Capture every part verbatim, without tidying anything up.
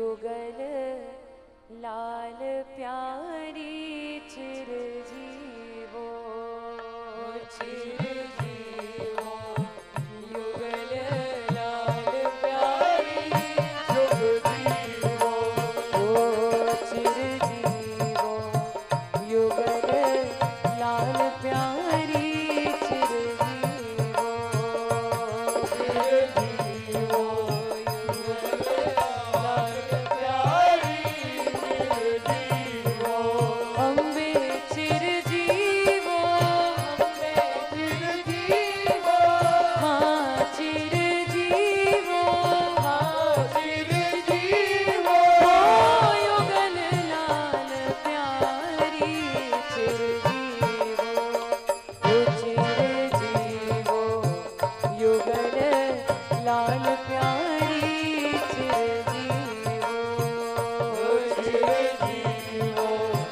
युगल लाल प्यारी चिरजीवो चिरजीवो युगल लाल प्यारी चिरजीवो ओ चिरजीवो युगल लाल प्यारी चिरजीवो चिरजीवो अम्बे चिरजीवो अम्बे चिरजीवो माँ चिरजीवो माँ चिरजीवो युगल लाल प्यारी चिरजीवो ओ चिरजीवो युगल लाल प्यारी चिरजीवो ओ चिरजीवो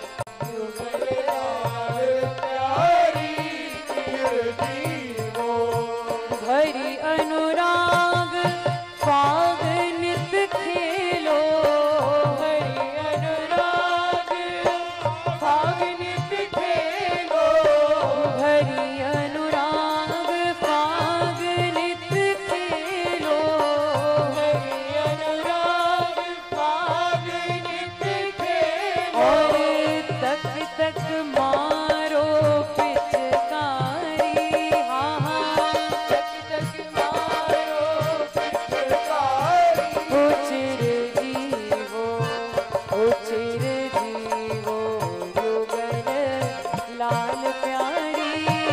हरि अनुराग फाग नित खेलो हरि अनुराग फाग नित खेलो हरि अनुराग फाग नित खेलो हरि अनुराग फाग नित खेलो और तक तक मारो पिचकारी हाँ हाँ तक तक मारो पिचकारी ओ चिरजीवो ओ चिरजीवो युगल लाल प्यारी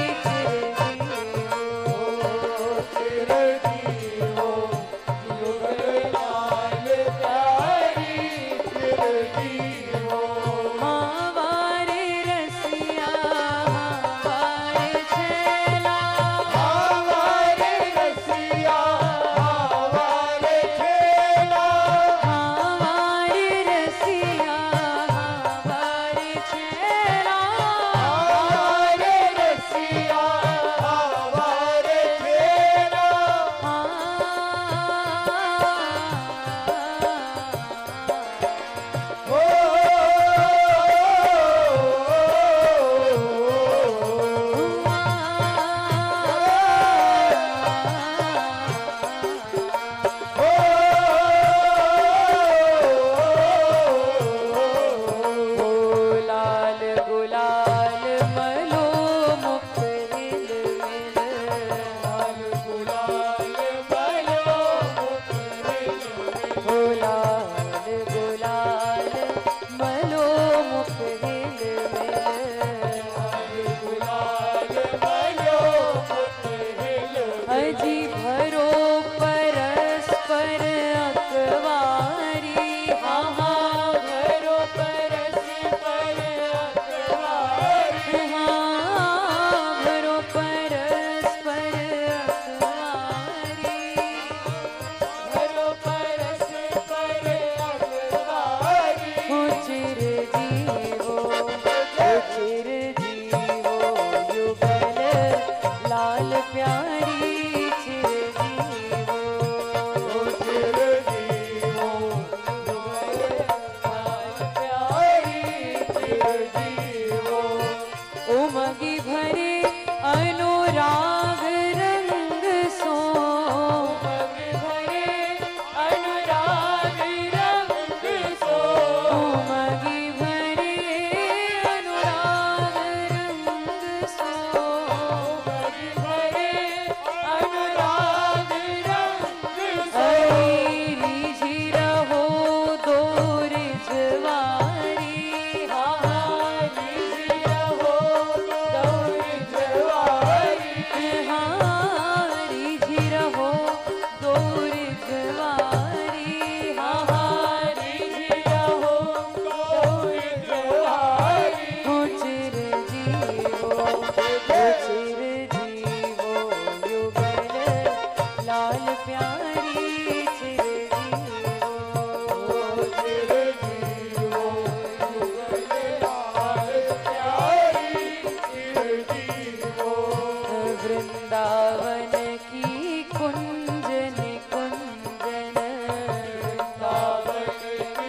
चिरजीवो चिरजीवो युगल लाल प्यारी चिरजीवो मावारे रसिया मावारे छेला मावारे रसिया मावारे छेला मावारे रसिया मावारे छेला मावारे रसिया मावारे छेला लाल गुलाल मलो मुख हिल मिल लाल गुलाल मलो मुख हिल मिल लाल गुलाल मलो मुख हिल मिल लाल गुलाल मलो मुख हिल अजी भरो परस्पर अकवारी हाँ हाँ भरो परस्पर अकवारी हाँ भरो परस्पर अकवारी भरो परस्पर अकवारी ओ चिरजीवो ओ चिरजीवो युगल लाल प्यारी चिरजीवो ओ चिरजीवो युगल लाल प्यारी चिरजीवो उमगी भरे अनुराग रंग सो उमगी भरे अनुराग रंग सो उमगी भरे अनुराग रंग सो उमगी भरे अनुराग रंग सो रिझी रहो दोर जवारी हाँ हाँ रिझी रहो दोर जवारी हाँ रिझी रहो दोर जवारी हाँ हाँ रिझी रहो दोर जवारी ओ चिरजीवो ओ चिरजीवो युगल लाल प्यारी चिरजीवो ओ चिरजीवो युगल लाल प्यारी चिरजीवो वृंदावन की कुंजन कुंजन वृंदावन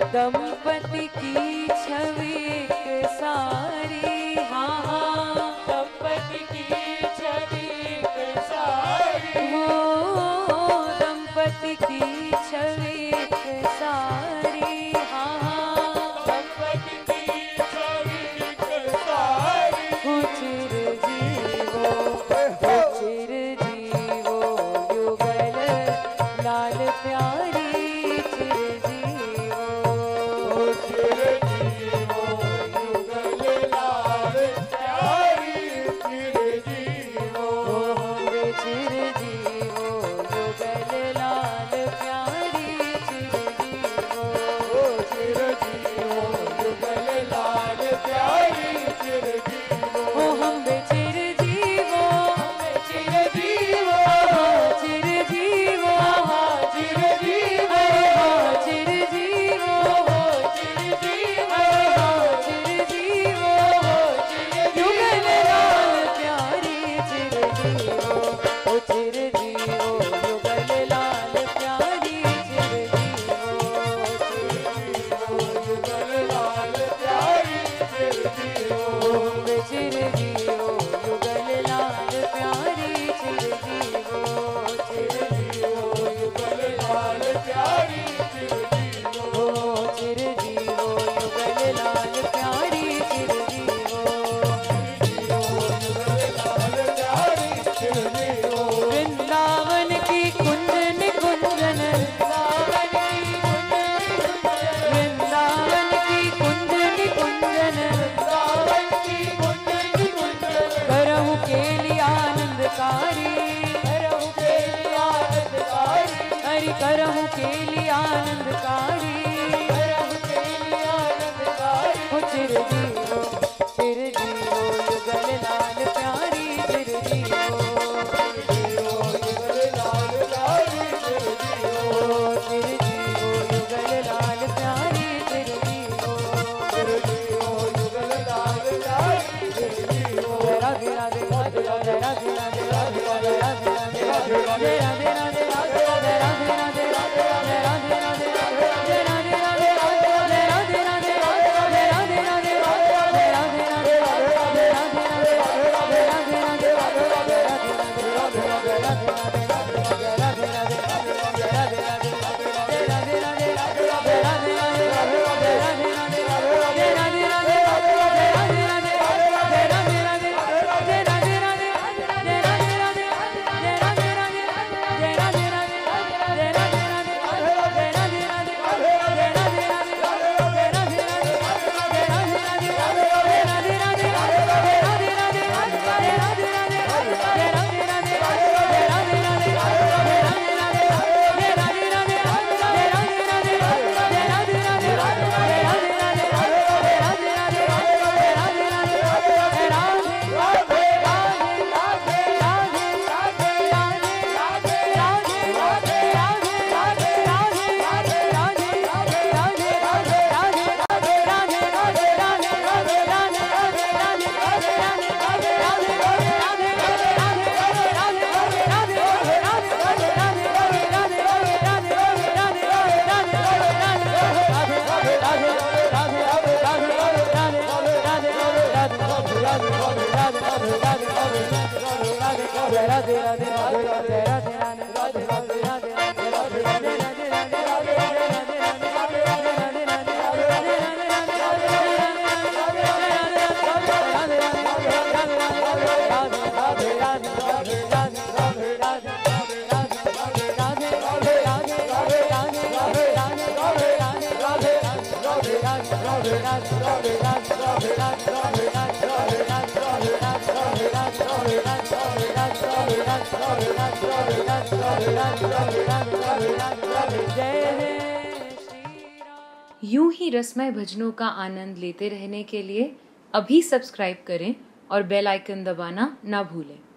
दंपति की छवि एक सारी, हाँ हाँ दंपति की छवि एक सारी, हो दंपति की छवि एक सारी, हाँ हाँ दंपति की छवि एक सारी, हो चिरजीवो हो चिरजीवो युगल लाल प्यारी, करहु के लिए आनंदकारी, करहु के लिए आनंदकारी, हो चिरजीवो चिरजीवो युगल लाल प्यारी, चिरजीवो चिरजीवो युगल लाल प्यारी, चिरजीवो चिरजीवो युगल लाल प्यारी, चिरजीवो चिरजीवो युगल लाल प्यारी, चिरजीवो राधे राधे राधे राधे राधे राधे राधे राधे राधे राधे राधे राधे यूं ही रसमय भजनों का आनंद लेते रहने के लिए अभी सब्सक्राइब करें और बेल आइकन दबाना ना भूलें।